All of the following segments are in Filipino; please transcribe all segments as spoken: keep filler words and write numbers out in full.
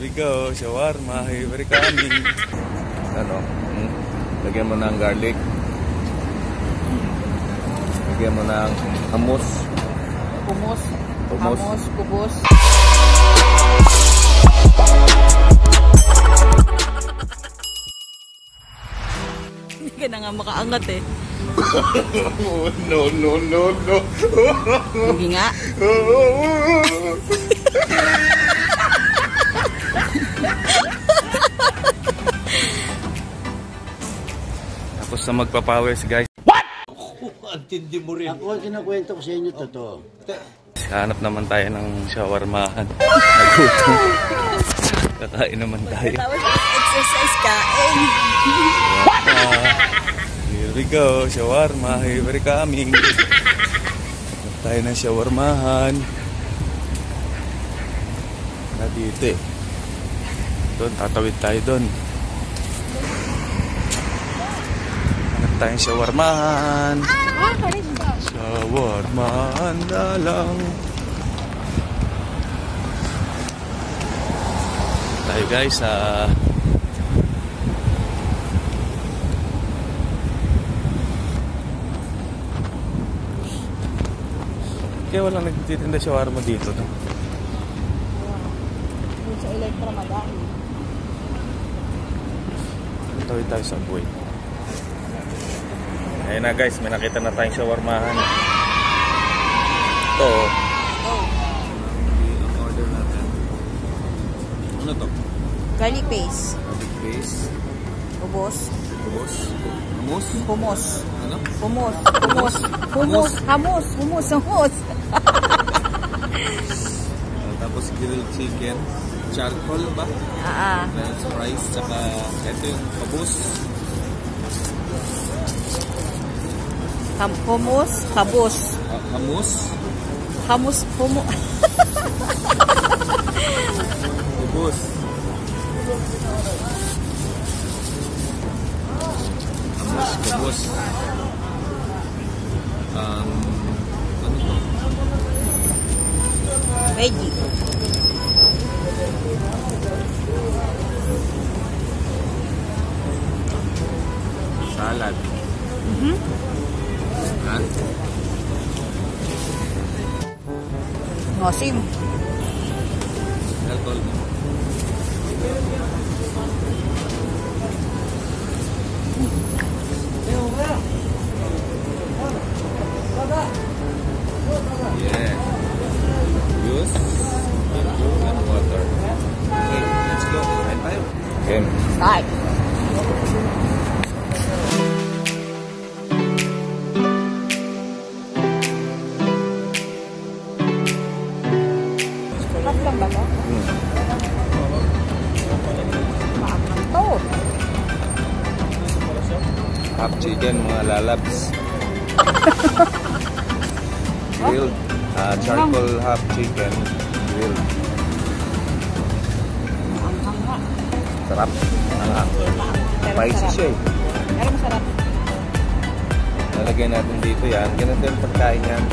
we go, shawarma, here we coming. Ano? Hmm? Lagyan mo ng garlic. Lagyan mo ng hummus. Hummus. Hummus. Hummus, kubos. Hindi ka na nga makaangat eh. No, no, no, no. Hindi nga. Tapos na magpapawis, guys. What? Antindi mo rin. Ako ang kinakwento ko sa inyo, totoo. Hanap naman tayo ng shawarmahan. Nagutom. Kakain naman tayo. Tapos exercise kain. What? Here we go, shawarma, here we coming. Hanap tayo ng shawarmahan. Na dito eh. Doon, tatawid tayo doon. Hanap tayong shawarmahan. Shawarmahan na lang. Tayo guys sa uh, kaya walang nagtitinda shawarma dito, no? Doon sa Electra madami. Tawid tayo sa buhay. Ayun na guys, may nakita na tayong shawarmahan. Ito. Oh. I-order natin. Ano to? Garlic paste. Garlic paste. Kubos. Hummus. Hummus? Hummus. Ano? Hummus. Hummus. Hummus. Hummus. Hummus. Hummus. Uh, tapos grilled chicken. Charcoal ba? Ah. Plus rice. Tsaka ito yung kabus. Ham hummus. Kabos. Uh, hummus. Hummus. Hummus. Kabus. Hummus. Kabus. Um, ano to? Veggie. Salad. Mhm. Ha? Nosim. Alcohol mo. Yeah. Use and water. Okay, let's go. Kain tayo. Okay. Start. Sarap lang ba to? Hmm. Maangang to. Half chicken, mga lalabs. Grilled. Uh, charcoal half chicken. Grilled. Maanghang nga. Sarap. Anghang. Pero Spicy masarap. siya eh. Pero masarap. Lalagyan natin dito yan. Ganito yung pagkain yan.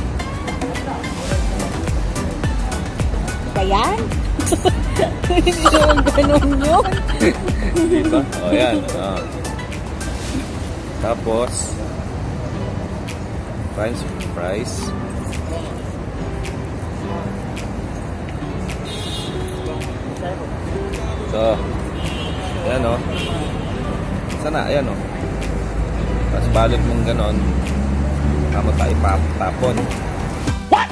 Ba yan? Hindi naman ganun yun. Dito. O yan. Oh. Tapos french fries. So, ayan o. Sana, ayan o. Tapos balot mong ganon. Tama tayo ipapon. What?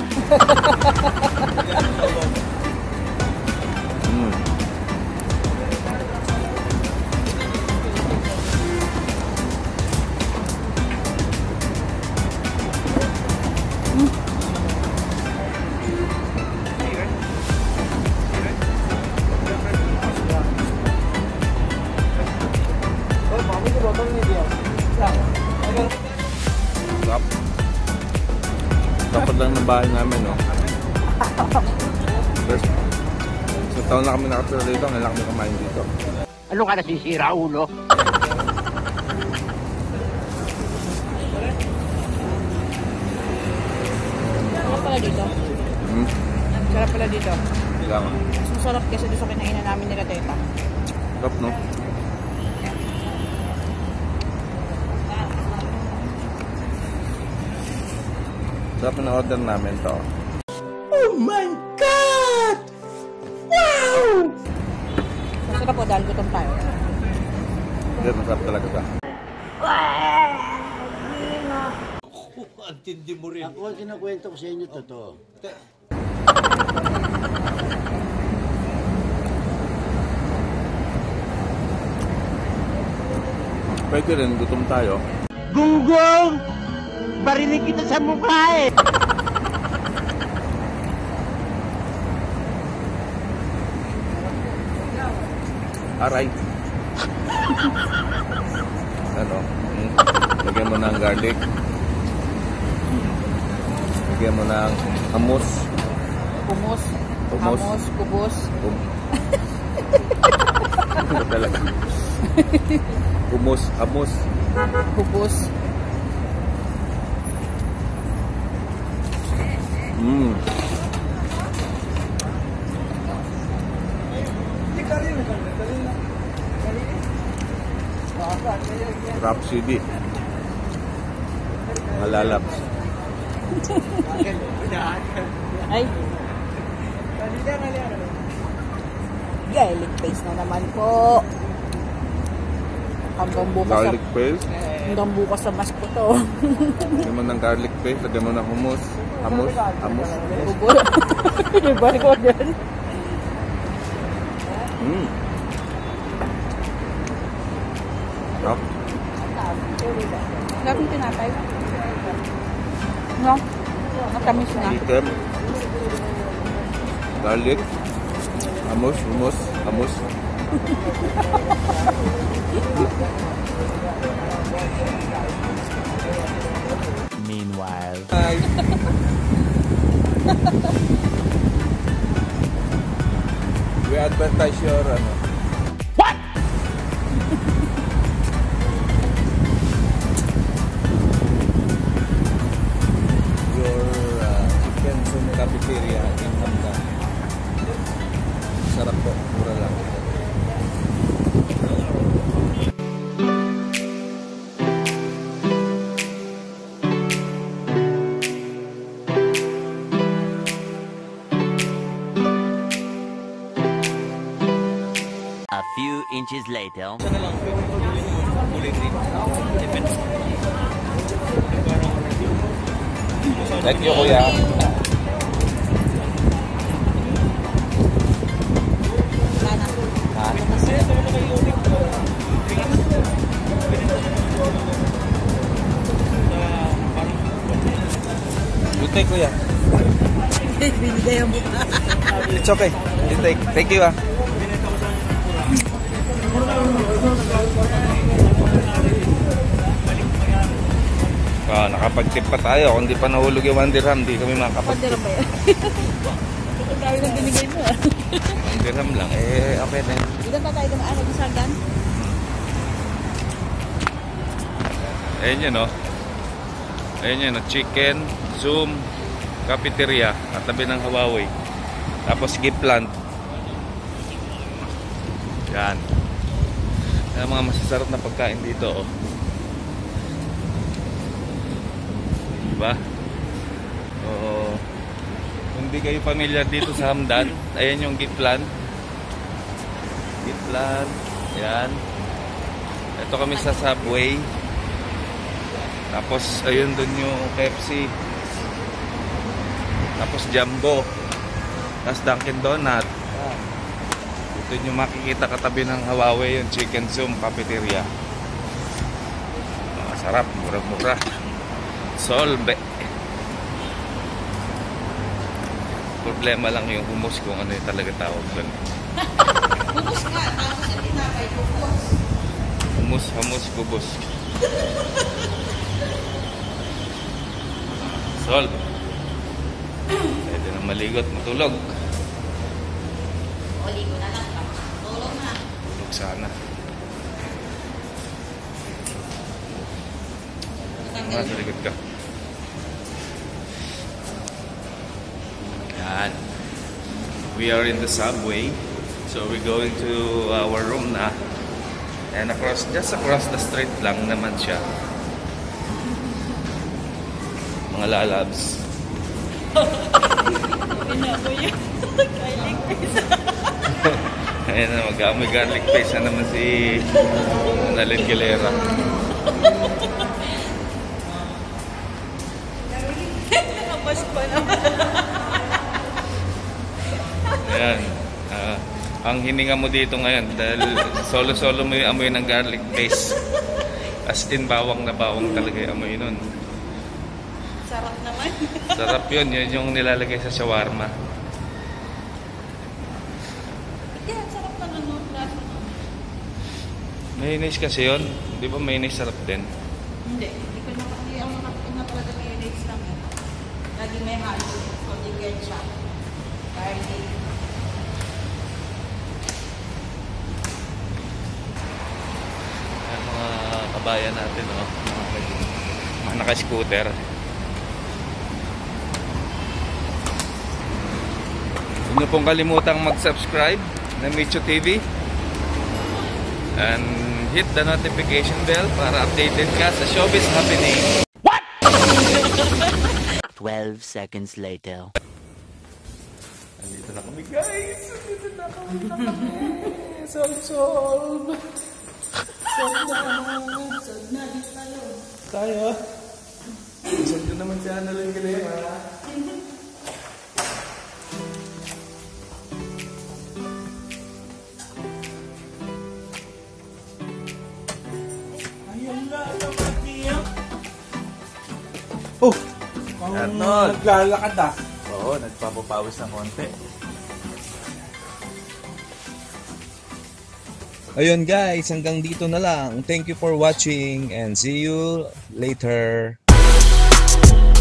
mm. Sarap. Dapat lang ng bahay namin, no? First, sa taon na kami nakatira dito, ngayon lang kami kumain dito. Ano ka nasisira, ulo? Sarap pala dito. Hmm? Sarap pala dito. Lang. Mas masarap kasi doon sa kinainan namin nila teta. Sarap, no? Sarap na order namin to. Masarap po dahil gutom tayo. Hindi, masarap talaga ka. Ang tindi mo rin. Ako ang kinakwento ko sa inyo, totoo. Pwede rin, gutom tayo. Gunggong! Barinig kita sa mukha eh! Aray. Ano? Hmm. Lagyan mo ng garlic. Lagyan mo ng hummus. Humus. Humus. Hamos. Kubos. Um. Ano talaga? Hummus. Hummus. Kubos. Mmm. Rhapsody. Malalaps. Ay. Garlic paste na naman po. Hanggang bukas Garlic sa, paste. hanggang bukas sa mask ko to. Lagyan mo ng garlic paste. Lagyan mo ng hummus. Hummus. Hummus. Kubos. Iba ko dyan. Mmm. Sarap. Sarap yung tinatay. No? Matamis na. Chicken. Garlic. Hummus. Hummus. Hummus. Meanwhile... Hi. We advertise your ano. What? Your uh, chicken sum cafeteria in Hamdan. Sarap po, mura lang. A few inches later... Thank you, kuya. You take, kuya. Binigay ang buka. It's okay. You take. Thank you, ah. Ah, nakapag-tip pa tayo. Kung di pa nahulog yung one dirham, di kami makakapag-tip. Pwede ba yan? Ito tayo nang binigay mo ah. One dirham lang. Eh, okay na yun. Ilan pa tayo dumaan ng sargan? Ayan yun, no? Ayan yun, no? Chicken, Zoom, cafeteria, at tabi ng Huawei. Tapos Gipland. Yan. Yan ang mga masasarap na pagkain dito, oh. Diba? Oo. Kung di kayo pamilyar dito sa Hamdan, ayan yung Gipland. Gipland. Yan. Ito kami sa Subway. Tapos, ayun dun yung K F C. Tapos Jumbo. Tapos Dunkin Donut. Ito yung makikita katabi ng Huawei, yung Chicken Zoom Cafeteria. Masarap, mura-mura. Solbe. Problema lang yung hummus kung ano yung talaga tawag doon. Kubos nga, tapos yung tinapay, kubos. Hummus, hummus, kubos. Sol. Pwede na maligot, matulog. O, ligo na lang, tapos tulog na. Tulog sana. Ah, sa likod ka. Yan. we are in the subway. So we're going to our room na. And across, just across the street lang naman siya. Mga lalabs. Ayan na, mag-aamoy garlic paste na naman si Annalyn Galera. Nakabas pa naman. Ayan. Uh, ang hininga mo dito ngayon dahil solo-solo mo yung amoy ng garlic paste. As in, bawang na bawang talaga yung amoy nun. Sarap naman. Sarap yun. Yun yung nilalagay sa shawarma. Yan, sarap na ano. Mayonnaise kasi yun. Di ba mayonnaise sarap din? Hindi. Hindi ko na hindi ako nakapin na talaga mayonnaise lang eh. Lagi may halo. Kundi ketchup. Garlic. Ayan, mga kabayan natin, oh. Mga, mga naka-scooter. Huwag niyo pong kalimutang mag-subscribe ng Micho T V. And hit the notification bell para updated ka sa showbiz happening. twelve seconds later. Andito na kami, guys! Andito na kami! Solve, solve! Solve na! Solve na! Tayo! Solve ko naman si Annalyn Galera. Oh! Arnold! Naglalakad ah. Oo, nagpapapawis ng konti. Ayun guys, hanggang dito na lang. Thank you for watching and see you later.